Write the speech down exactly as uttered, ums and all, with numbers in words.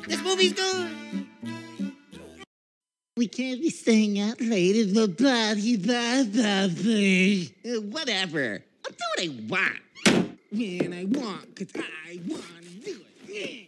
This movie's good. We can't be staying out late in the body, body, whatever. I'll do what I want. When I want, because I want to do it.